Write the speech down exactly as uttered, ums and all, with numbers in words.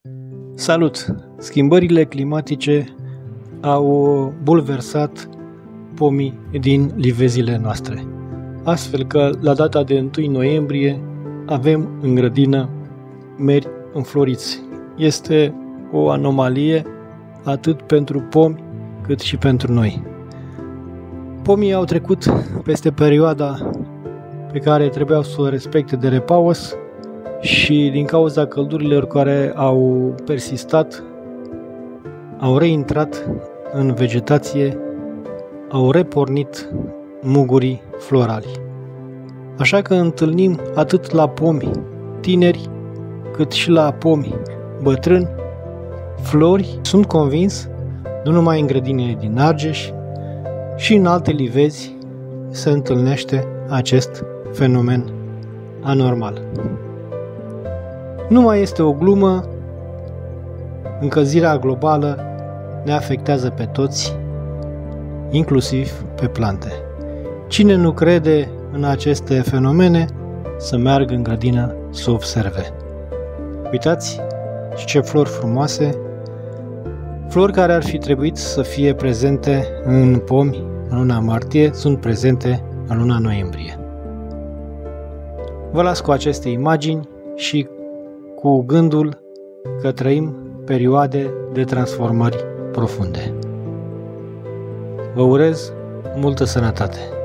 Salut! Schimbările climatice au bulversat pomii din livezile noastre, astfel că la data de întâi noiembrie avem în grădină meri înfloriți. Este o anomalie atât pentru pomi cât și pentru noi. Pomii au trecut peste perioada pe care trebuiau să o respecte de repaus și din cauza căldurilor care au persistat, au reintrat în vegetație, au repornit mugurii florali. Așa că întâlnim atât la pomi tineri, cât și la pomi bătrâni, flori. Sunt convins, nu numai în grădinile din Argeș, și în alte livezi se întâlnește acest fenomen anormal. Nu mai este o glumă, încălzirea globală ne afectează pe toți, inclusiv pe plante. Cine nu crede în aceste fenomene, să meargă în grădină să observe. Uitați ce flori frumoase, flori care ar fi trebuit să fie prezente în pomi în luna martie, sunt prezente în luna noiembrie. Vă las cu aceste imagini și cu gândul că trăim perioade de transformări profunde. Vă urez multă sănătate!